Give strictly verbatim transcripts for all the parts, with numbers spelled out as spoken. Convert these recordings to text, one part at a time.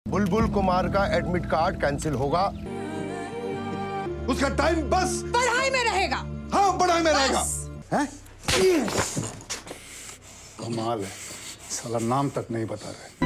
बुलबुल कुमार का admit card cancel होगा। उसका टाइम बस पढ़ाई में रहेगा। हाँ, पढ़ाई में रहेगा। हैं? कमाल है, साला नाम तक नहीं बता रहे।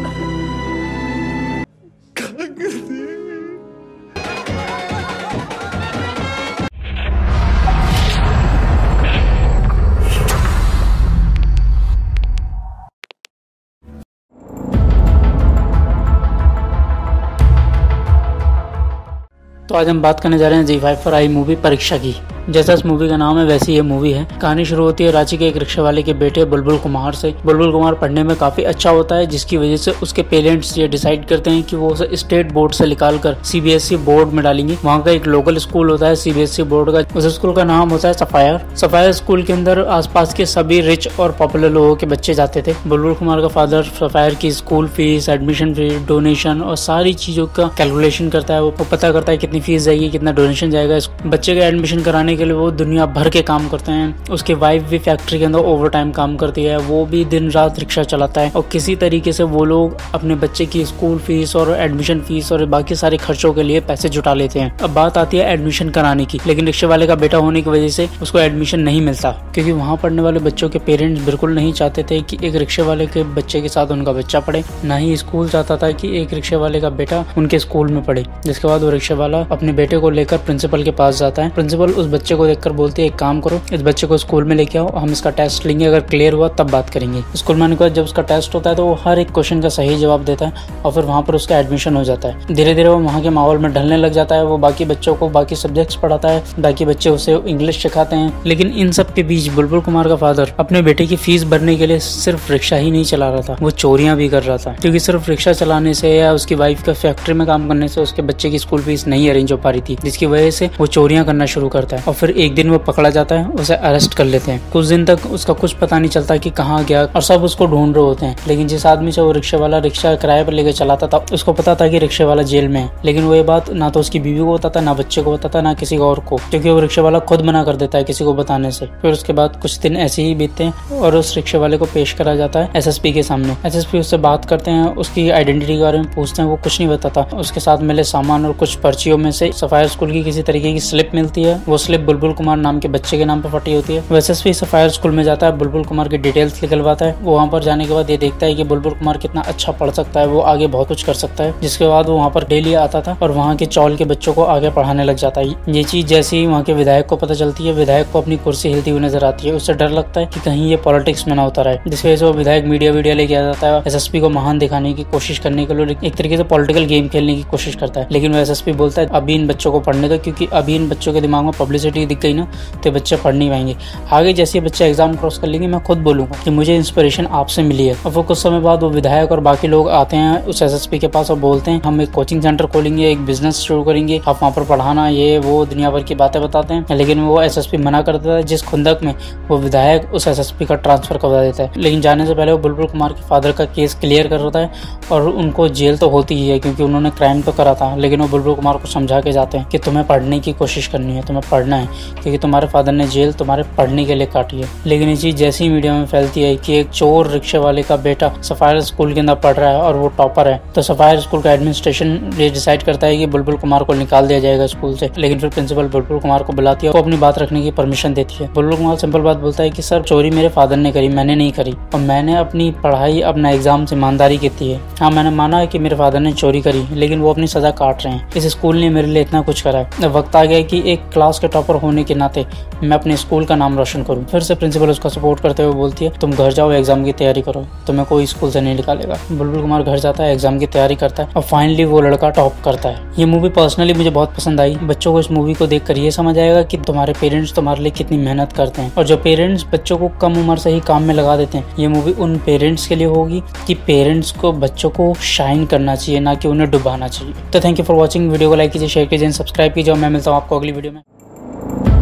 तो आज हम बात करने जा रहे हैं ज़ी फाइव पर आई मूवी परीक्षा की। जैसा इस मूवी का नाम है वैसी ये मूवी है। कहानी शुरू होती है रांची के एक रिक्शा वाले के बेटे बुलबुल कुमार से। बुलबुल कुमार पढ़ने में काफी अच्छा होता है, जिसकी वजह से उसके पेरेंट्स ये डिसाइड करते हैं कि वो उसे स्टेट बोर्ड से निकाल कर सीबीएसई बोर्ड में डालेंगे। वहाँ का एक लोकल स्कूल होता है सीबीएसई बोर्ड का, उस स्कूल का नाम होता है सफायर। सफायर स्कूल के अंदर आसपास के सभी रिच और पॉपुलर लोगों के बच्चे जाते थे। बुलबुल कुमार का फादर सफायर की school fees, admission fees, donation और सारी चीजों का कैलकुलेशन करता है। वो पता करता है कितनी फीस जाएगी, कितना डोनेशन जाएगा। बच्चे का एडमिशन कराने के लिए वो दुनिया भर के काम करते हैं। उसकी वाइफ भी फैक्ट्री के अंदर ओवर टाइम काम करती है, वो भी दिन रात रिक्शा चलाता है और किसी तरीके से वो लोग अपने बच्चे की स्कूल फीस और एडमिशन फीस और बाकी सारे खर्चों के लिए पैसे जुटा लेते हैं। अब बात आती है एडमिशन कराने की, लेकिन रिक्शे वाले का बेटा होने की वजह से उसको एडमिशन नहीं मिलता, क्योंकि वहाँ पढ़ने वाले बच्चों के पेरेंट्स बिल्कुल नहीं चाहते थे कि एक रिक्शे वाले के बच्चे के साथ उनका बच्चा पढ़े। ना ही स्कूल चाहता था कि एक रिक्शे वाले का बेटा उनके स्कूल में पढ़े। जिसके बाद वो रिक्शे वाला अपने बेटे को लेकर प्रिंसिपल के पास जाता है। प्रिंसिपल उस बच्चे को देखकर बोलती है एक काम करो, इस बच्चे को स्कूल में लेके आओ, हम इसका टेस्ट लेंगे, अगर क्लियर हुआ तब बात करेंगे। स्कूल में आने के बाद जब उसका टेस्ट होता है तो वो हर एक क्वेश्चन का सही जवाब देता है और फिर वहाँ पर उसका एडमिशन हो जाता है। धीरे धीरे वो वहाँ के माहौल में ढलने लग जाता है। वो बाकी बच्चों को बाकी सब्जेक्ट्स पढ़ाता है, बाकी बच्चे उसे इंग्लिश सिखाते हैं। लेकिन इन सब के बीच बुलबुल कुमार का फादर अपने बेटे की फीस भरने के लिए सिर्फ रिक्शा ही नहीं चला रहा था, वो चोरियां भी कर रहा था, क्योंकि सिर्फ रिक्शा चलाने से या उसकी वाइफ का फैक्ट्री में काम करने से उसके बच्चे की स्कूल फीस नहीं अरेंज हो पा रही थी, जिसकी वजह से वो चोरियां करना शुरू करता है। और फिर एक दिन वो पकड़ा जाता है, उसे अरेस्ट कर लेते हैं। कुछ दिन तक उसका कुछ पता नहीं चलता कि कहाँ गया और सब उसको ढूंढ रहे होते हैं। लेकिन जिस आदमी से वो रिक्शे वाला रिक्शा किराए पर लेकर चलाता था उसको पता था कि रिक्शे वाला जेल में है, लेकिन वो ये बात ना तो उसकी बीवी को पता था, ना बच्चे को पता था, ना किसी और को, क्योंकि वो रिक्शे वाला खुद मना कर देता है किसी को बताने से। फिर उसके बाद कुछ दिन ऐसे ही बीतते हैं और उस रिक्शे वाले को पेश करा जाता है एसएसपी के सामने। एसएसपी उससे बात करते हैं, उसकी आइडेंटिटी के बारे में पूछते हैं, वो कुछ नहीं बताता। उसके साथ मिले सामान और कुछ पर्चियों में से सफायर स्कूल की किसी तरीके की स्लिप मिलती है। वो स्लिप बुलबुल कुमार नाम के बच्चे के नाम पर फटी होती है। एसएसपी सफायर स्कूल में जाता है, बुलबुल कुमार की डिटेल्स निकलवाता है। वो वहाँ पर जाने के बाद ये देखता है कि बुलबुल कुमार कितना अच्छा पढ़ सकता है, वो आगे बहुत कुछ कर सकता है। जिसके बाद वो वहाँ पर डेली आता था और वहाँ के चौल के बच्चों को आगे पढ़ाने लग जाता है। ये चीज जैसे ही वहाँ के विधायक को पता चलती है, विधायक को अपनी कुर्सी हिलती हुई नजर आती है। उससे डर लगता है कि कहीं ये पॉलिटिक्स में ना उतर आए, जिस वजह से वो विधायक मीडिया वीडिया लेके आ जाता है। एसएसपी को महान दिखाने की कोशिश करने के लिए एक तरीके से पॉलिटिकल गेम खेलने की कोशिश करता है। लेकिन वो एसएसपी बोलता है अभी इन बच्चों को पढ़ने दो, क्योंकि अभी इन बच्चों के दिमाग में पब्लिसिटी दिख गई ना तो बच्चे पढ़ नहीं पाएंगे। आगे जैसे बच्चे एग्जाम क्रॉस कर लेंगे मैं खुद बोलूंगा कि मुझे इंस्पिरेशन आपसे मिली है। और फिर कुछ समय बाद वो विधायक और बाकी लोग आते हैं उस एसएसपी के पास और बोलते हैं हम एक कोचिंग सेंटर खोलेंगे, एक बिजनेस शुरू करेंगे, आप वहाँ पर पढ़ाना, ये वो दुनिया भर की बातें बताते हैं। लेकिन वो एसएसपी मना कर देता है, जिस खुंदक में वो विधायक उस एसएसपी का ट्रांसफर करवा देता है। लेकिन जाने से पहले वो बुलबुल कुमार के फादर का केस क्लियर कर देता है और उनको जेल तो होती ही है क्योंकि उन्होंने क्राइम तो करा था। लेकिन वो बुलबुल कुमार को समझा के जाते हैं कि तुम्हें पढ़ने की कोशिश करनी है, तुम्हें पढ़ना है, क्योंकि तुम्हारे फादर ने जेल तुम्हारे पढ़ने के लिए काटी है। लेकिन ये चीज जैसी मीडिया में फैलती है कि एक चोर रिक्शे वाले का बेटा सफायर स्कूल के अंदर पढ़ रहा है और वो टॉपर है, तो सफायर स्कूल का एडमिनिस्ट्रेशन ये डिसाइड करता है कि बुलबुल कुमार को निकाल दिया जाएगा स्कूल से। लेकिन फिर प्रिंसिपल बुलबुल कुमार को बुलाती है, वो अपनी बात रखने की परमिशन देती है। बुलबुल कुमार सिंपल बात बोलता है कि सर चोरी मेरे फादर ने करी, मैंने नहीं करी, और मैंने अपनी पढ़ाई अपना एग्जाम से ईमानदारी की थी है। हाँ, मैंने माना है कि मेरे फादर ने चोरी करी, लेकिन वो अपनी सजा काट रहे हैं। इस स्कूल ने मेरे लिए इतना कुछ करा है, वक्त आ गया कि एक क्लास के टॉपर होने के नाते मैं अपने स्कूल का नाम रोशन करूँ। फिर से प्रिंसिपल उसका सपोर्ट करते हुए बोलती है तुम घर जाओ, एग्जाम की तैयारी करो, तुम्हें कोई स्कूल से नहीं निकालेगा। बुलबुल कुमार घर जाता है, एग्जाम की तैयारी करता है और फाइनली वो लड़का टॉप करता है। ये मूवी पर्सनली मुझे बहुत पसंद आई। बच्चों को इस मूवी को देखकर ये समझ आएगा कि तुम्हारे पेरेंट्स तुम्हारे लिए कितनी मेहनत करते हैं, और जो पेरेंट्स बच्चों को कम उम्र से ही काम में लगा देते हैं, ये मूवी उन पेरेंट्स के लिए होगी कि पेरेंट्स को बच्चों को शाइन करना चाहिए, ना कि उन्हें डुबाना चाहिए। तो thank you for watching. Video को लाइक कीजिए, शेयर कीजिए, सब्सक्राइब कीजिए और मैं मिलता हूँ आपको अगली वीडियो में।